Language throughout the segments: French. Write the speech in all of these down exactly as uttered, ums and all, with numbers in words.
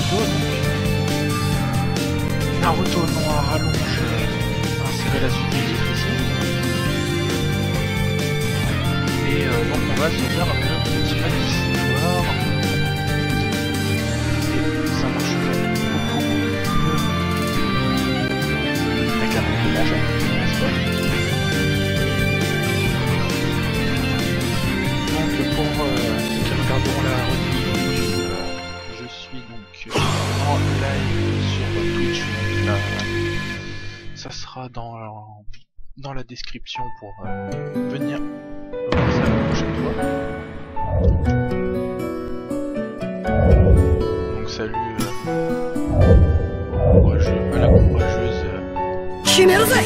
Naruto noir allongé, insérer la suite du titre ici. Et euh, donc on va se faire le petit pack d'histoire. Et ça marche beaucoup mieux avec un peu de manger, n'est-ce pas? Donc pour euh, ceux qui regarderont la rediff, euh, je suis donc en live sur Twitch. Là, ça sera dans, dans la description pour euh, venir voir ça la prochaine fois. Donc salut euh, courageux, à la courageuse euh, et, et on va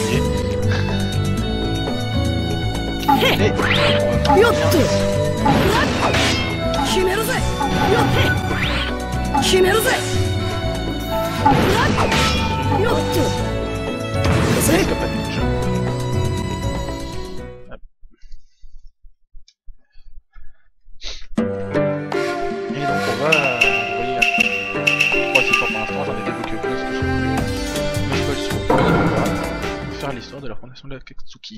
finir. Pas de ninja. Et donc on va, vous voyez, trois histoires pour l'instant, j'en ai débloqué aucun, parce que j'ai voulu, mais je peux sur on va faire l'histoire de la fondation de la Katsuki.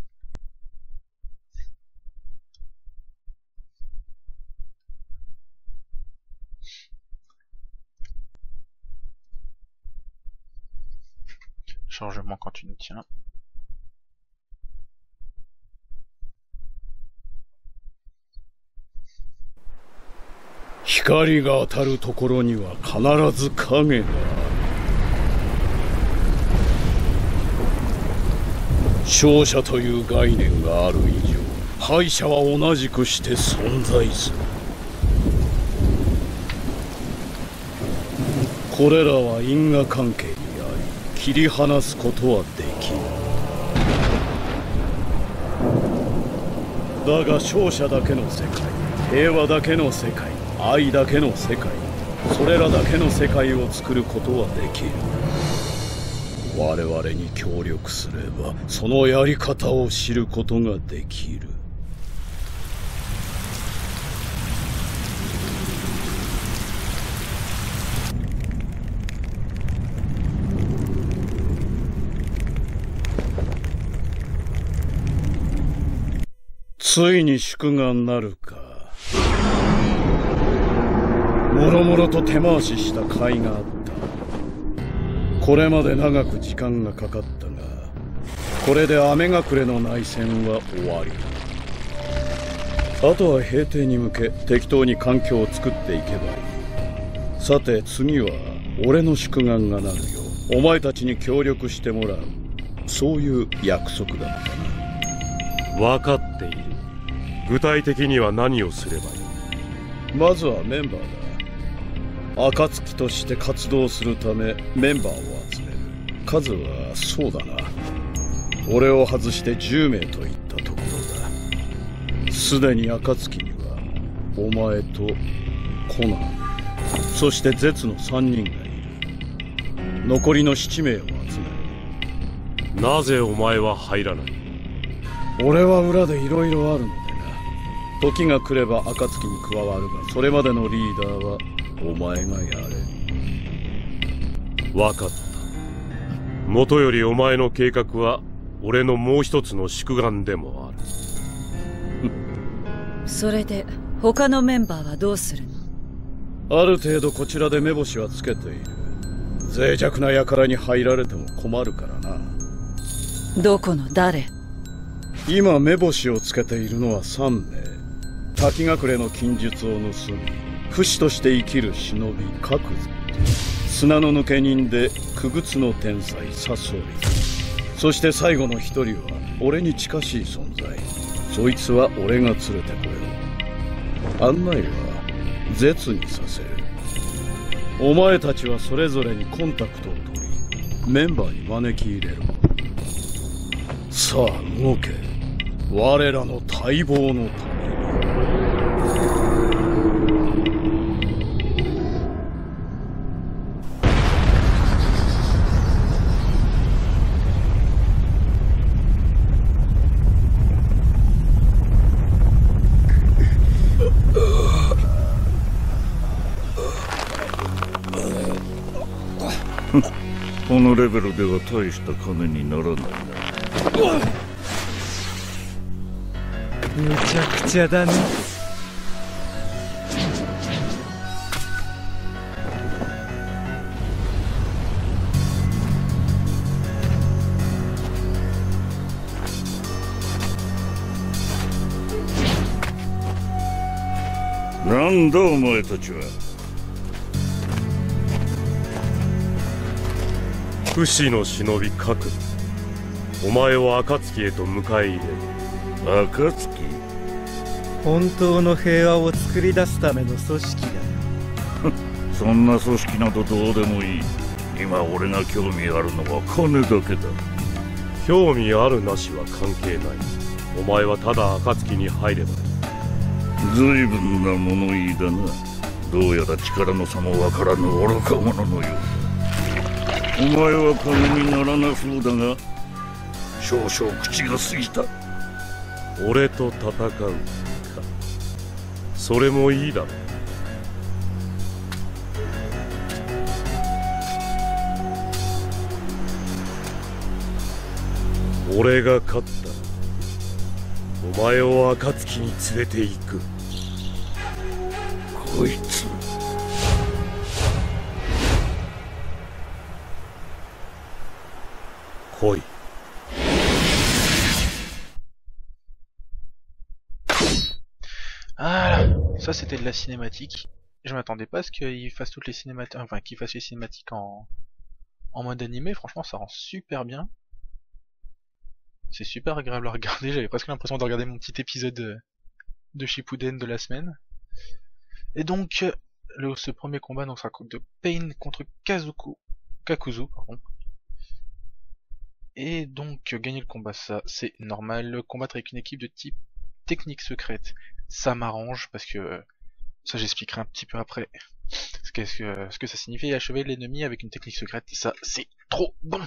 Changement quand tu nous tiens. 光が当たるところには必ず影がある。勝者という概念がある以上、敗者は同じくして存在する。これらは因果関係にあり、切り離すことはできない。だが勝者だけの世界、平和だけの世界、愛だけの世界、それらだけの世界を作ることはできる。我々に協力すればそのやり方を知ることができる。ついに宿願なるか。もろもろと手回しした甲斐があった。これまで長く時間がかかったが、これで雨隠れの内戦は終わり。あとは平定に向け適当に環境を作っていけばいい。さて次は俺の宿願がなるようお前たちに協力してもらう、そういう約束だったな。 分かっている。具体的には何をすればいい？ まずはメンバーだ。暁として活動するためメンバーを集める。数はそうだな、俺を外してじゅうめいといったところだ。すでに暁にはお前とコナン、そしてゼツのさんにんがいる。残りのななめいを集める。 なぜお前は入らない？ 俺は裏でいろいろあるのでな。時が来れば暁に加わるが、それまでのリーダーはお前がやれ。 分かった。もとよりお前の計画は俺のもう一つの宿願でもある。 それで他のメンバーはどうするの？ ある程度こちらで目星はつけている。脆弱な輩に入られても困るからな。 どこの誰？ 今目星をつけているのはさんめい。滝隠れの禁術を盗み、不死として生きる忍び角図、砂の抜け人で傀儡の天才サソリ、そして最後の一人は俺に近しい存在。そいつは俺が連れてこよう。案内はゼツにさせる。お前たちはそれぞれにコンタクトを取り、メンバーに招き入れろ。さあ動け、我らの待望のために。 このレベルでは大した金にならないな。 むちゃくちゃだね。 なんだお前たちは。 不死の忍び核、お前を暁へと迎え入れる。 暁？ 本当の平和を作り出すための組織だ。 そんな組織などどうでもいい。今俺が興味あるのは金だけだ。 興味あるなしは関係ない。お前はただ暁に入ればいい。 随分な物言いだな。どうやら力の差もわからぬ愚か者のようだ。お前は金にならなそうだが、少々口が過ぎた。 俺と戦うか。それもいいだろう。俺が勝ったらお前を暁に連れて行く。 こいつ来い。 Voilà, ça c'était de la cinématique. Je m'attendais pas à ce qu'il fasse toutes les cinématiques, enfin qu'il fasse les cinématiques en en mode animé. Franchement, ça rend super bien. C'est super agréable à regarder. J'avais presque l'impression de regarder mon petit épisode de, de Shippuden de la semaine. Et donc, le, ce premier combat donc sera de Pain contre Kazuku, Kakuzu, pardon. Et donc, gagner le combat, ça, c'est normal. Combattre avec une équipe de type technique secrète, ça m'arrange, parce que, ça j'expliquerai un petit peu après, ce que, ce que, ce que ça signifie achever l'ennemi avec une technique secrète, ça, c'est trop bon.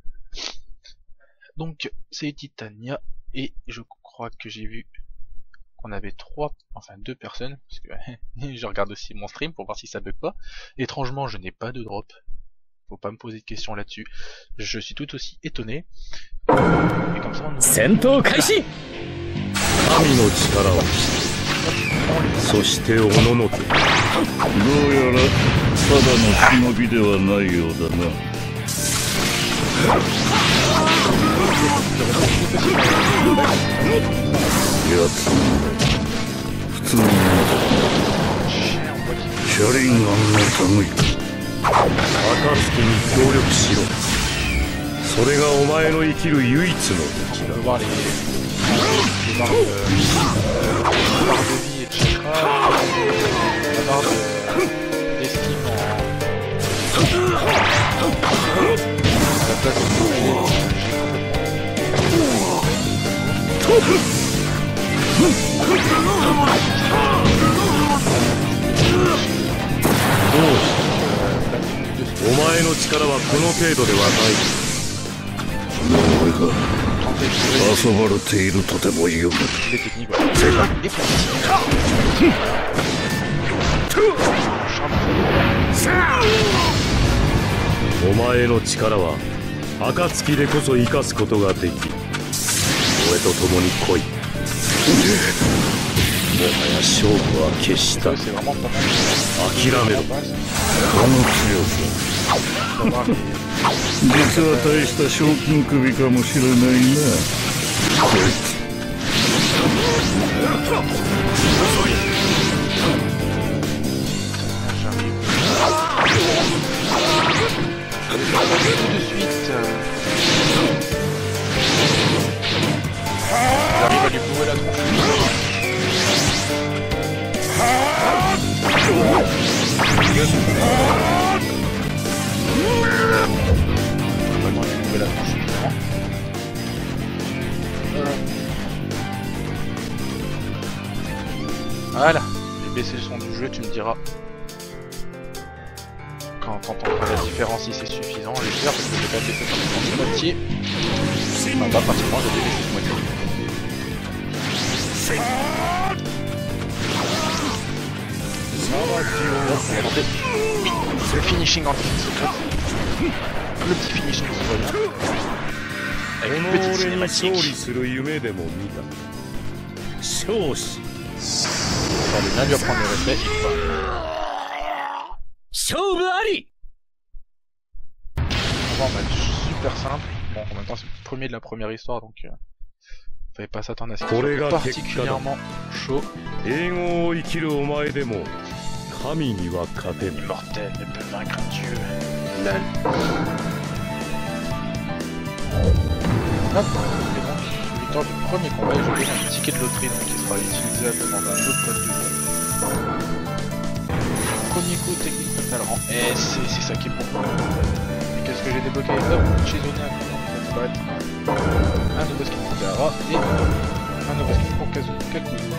Donc, c'est Titania, et je crois que j'ai vu qu'on avait trois, enfin deux personnes, parce que je regarde aussi mon stream pour voir si ça bug pas. Étrangement, je n'ai pas de drop. Faut pas me poser de questions là-dessus. Je suis tout aussi étonné. Et comme ça, on... Sento Kaishi! 神の力を、そしておののけ。 どうやらただの忍びではないようだな。やつ普通にシャリンガンの類い。 暁に協力しろ。それがお前の生きる唯一の武器だ。 voir les, les barres de, les barres de vie et de chakra, la barre d'estime en à la place de bouger, j'ai お前の力はこの程度ではない。 俺が遊ばれているとでも言うのだ。 お前の力は暁でこそ生かすことができる。俺と共に来い。もはや勝負は決した。諦めろ。 この強さ実は大した賞金首かもしれないな。こいつ j'arrive à lui bourrer la tronche. Vraiment lui bourrer la tronche, évidemment. Voilà, j'ai baissé le son du jeu, tu me diras quand t'entendras la différence si c'est suffisant, j'espère, parce que j'ai pas baissé pratiquement de moitié. Enfin pas pratiquement, j'ai baissé de moitié. Regardez. Oui, le finishing en ligne secrète. Le petit finishing qui va bien. Avec une petite cinématique. Ça va bien lui apprendre le réflexe. On va en match super simple. Bon, en même temps, c'est le premier de la première histoire, donc euh, fallait pas s'attendre à ce qu'il soit particulièrement chaud. Immortel ne peut vaincre un dieu. Lol. Hop, et donc, victoire du premier combat, je vais un ticket de loterie donc, qui sera utilisable dans un autre code de premier coup, technique de talent. Et c'est ça qui est bon. Et qu'est-ce que j'ai débloqué? Hop, Chizonia, ça va être un nouveau skin pour Gaara et un nouveau skin pour Kazu. Kakuzu.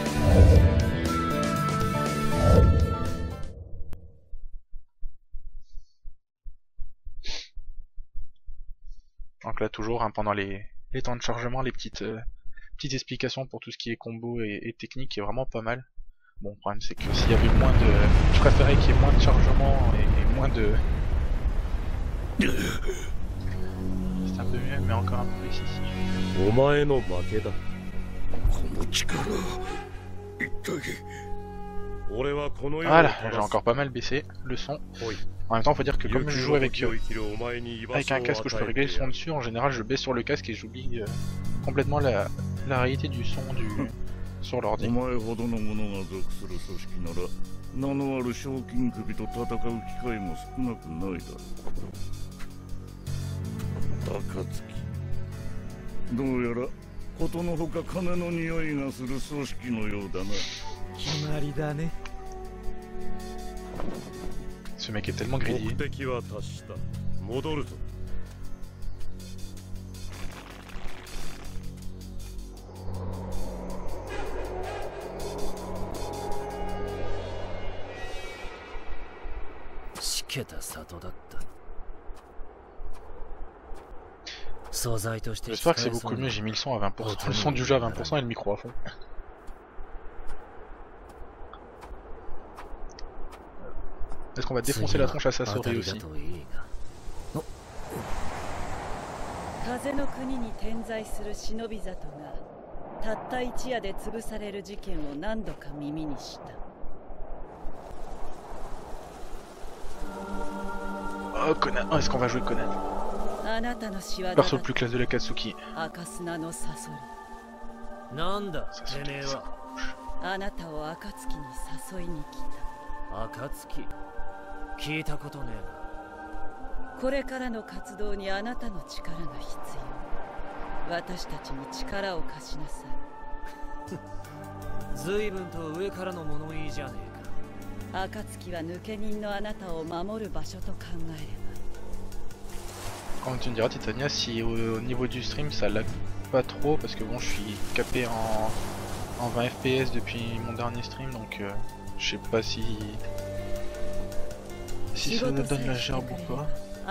Donc là toujours hein, pendant les, les temps de chargement, les petites euh, petites explications pour tout ce qui est combo et, et technique qui est vraiment pas mal. Bon le problème c'est que s'il y avait moins de... Je préférais qu'il y ait moins de chargement et, et moins de... C'est un peu mieux mais encore un peu plus ici. Voilà, j'ai encore pas mal baissé le son. En même temps, faut dire que comme je joue avec, euh, avec un casque où je peux régler le son dessus, en général je baisse sur le casque et j'oublie euh, complètement la, la réalité du son du sur l'ordi. Ce mec est tellement grillé. J'espère que c'est beaucoup mieux, j'ai mis le son à vingt pour cent, le son du jeu à vingt pour cent et le micro à fond. Est-ce qu'on va défoncer la tronche à Sasori aussi? Oh Conan, oh, est-ce qu'on va jouer Conan? Perso le plus classe de la Katsuki. Comme tu me diras Titania, si au, au niveau du stream ça lag pas trop, parce que bon je suis capé en, en vingt F P S depuis mon dernier stream, donc euh, je sais pas si si ça me donne la gerbe ou pas.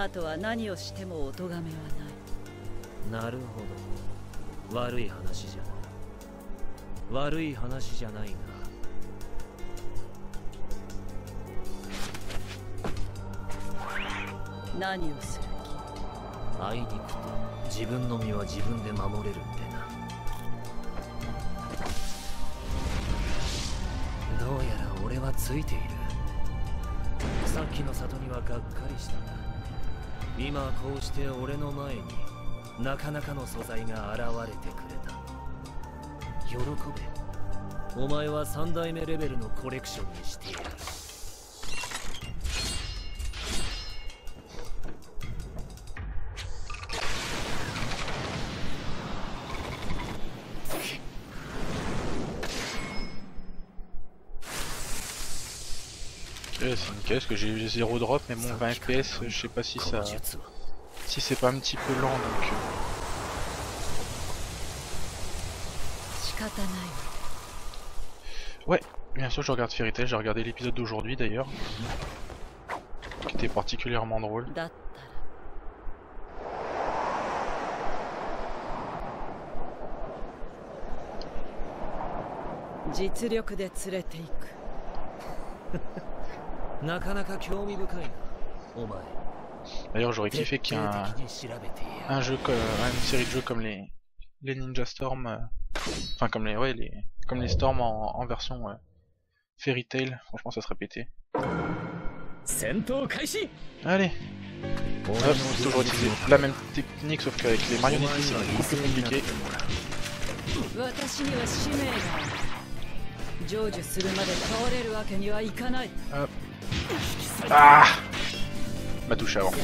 C'est une caisse que j'ai zéro drop, mais mon vingt F P S, je sais pas si ça, si c'est pas un petit peu lent donc. Ouais, bien sûr je regarde Fairy Tail, j'ai regardé l'épisode d'aujourd'hui d'ailleurs, qui était particulièrement drôle. D'ailleurs, j'aurais kiffé qu'il y ait un, un jeu, comme, une série de jeux comme les, les Ninja Storm, euh, enfin comme les, ouais, les, comme les Storm en, en version euh, Fairy Tail. Franchement, ça serait pété. Allez. Hop, toujours utiliser la même technique, sauf qu'avec les marionnettes c'est beaucoup plus compliqué. Hop. Ah, m'a touché avant.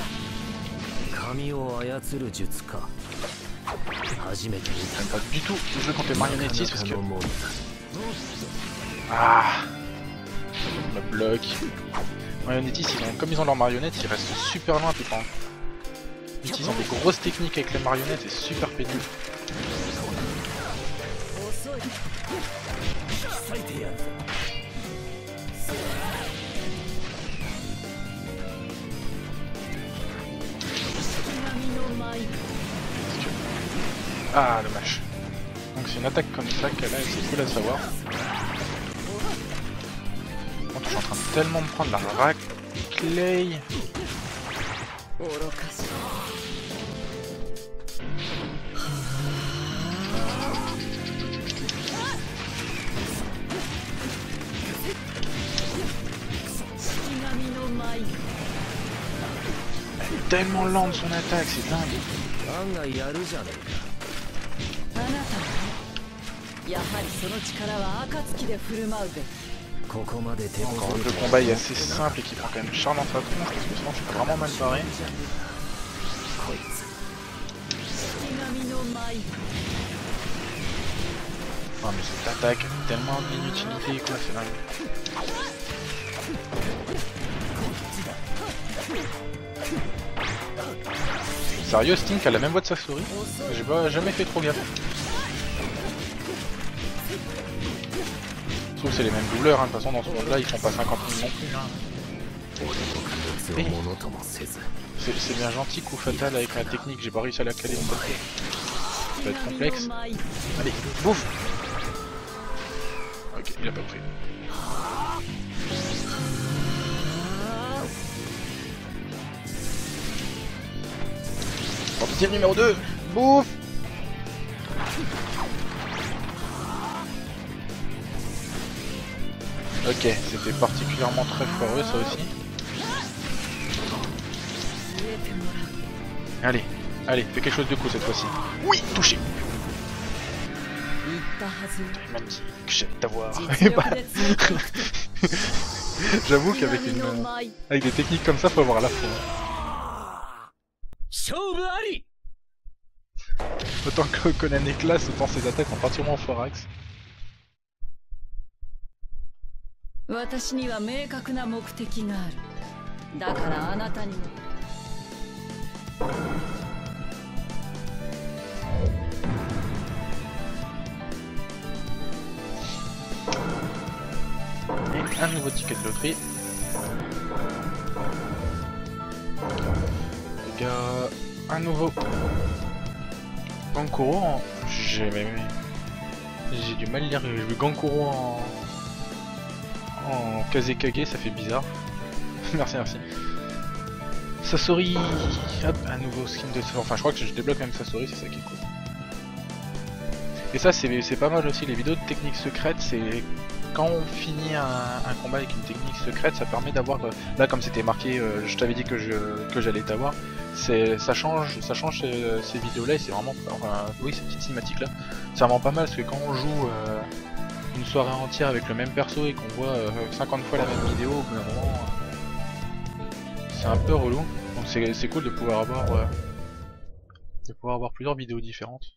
J'aime pas du tout jouer contre les marionnettes parce que... Ah, me bloque. Marionnettes, ils ont, comme ils ont leurs marionnettes, ils restent super loin tout le temps. Ils ont des grosses techniques avec les marionnettes, c'est super pénible. Ah, dommage. Donc c'est une attaque comme ça qu'elle a, c'est cool à savoir. Je suis en train de tellement me prendre la raclée. Elle est tellement lente son attaque, c'est dingue. Encore le combat est assez simple et qui prend quand même charme dans sa tronche parce que sinon je suis vraiment mal barré. Oh mais cette attaque a tellement d'inutilité quoi, c'est dingue. Sérieux, Stink a la même voix de sa souris? J'ai pas jamais fait trop gaffe. Je trouve que c'est les mêmes doubleurs, hein. De toute façon dans ce monde là ils font pas cinquante mille non plus. Hein. C'est bien gentil coup fatal avec la technique, j'ai pas réussi à la caler. Ça va être complexe. Allez, bouffe. Ok, il a pas pris. Objectif numéro deux, bouffe. Ok, c'était particulièrement très foireux ça aussi. Allez, allez, fais quelque chose de cool cette fois-ci. Oui, touché. Il m'a dit que j'allais t'avoir. J'avoue qu'avec une, avec des techniques comme ça, faut avoir la foi. Autant que Conan est classe, autant ses attaques sont particulièrement foirax. 私には明確な目的がある。だからあなたにも。 Et un nouveau ticket de loterie. Les gars, un nouveau Gankuro en... J'ai même... J'ai du mal à lire, j'ai vu Gankuro en... en Kazekage, ça fait bizarre. Merci, merci. Sasori, hop, un nouveau skin de... Enfin, je crois que je débloque même Sasori, c'est ça qui est cool. Et ça, c'est pas mal aussi, les vidéos de techniques secrètes, c'est... Quand on finit un, un combat avec une technique secrète, ça permet d'avoir... Là, comme c'était marqué, euh, je t'avais dit que je que j'allais t'avoir, ça change, ça change ces, ces vidéos-là et c'est vraiment... Enfin, oui, ces petites cinématiques-là, c'est vraiment pas mal, parce que quand on joue... Euh, une soirée entière avec le même perso et qu'on voit euh, cinquante fois la même vidéo, au bout d'un moment, euh, c'est un peu relou. Donc c'est cool de pouvoir avoir euh, de pouvoir avoir plusieurs vidéos différentes.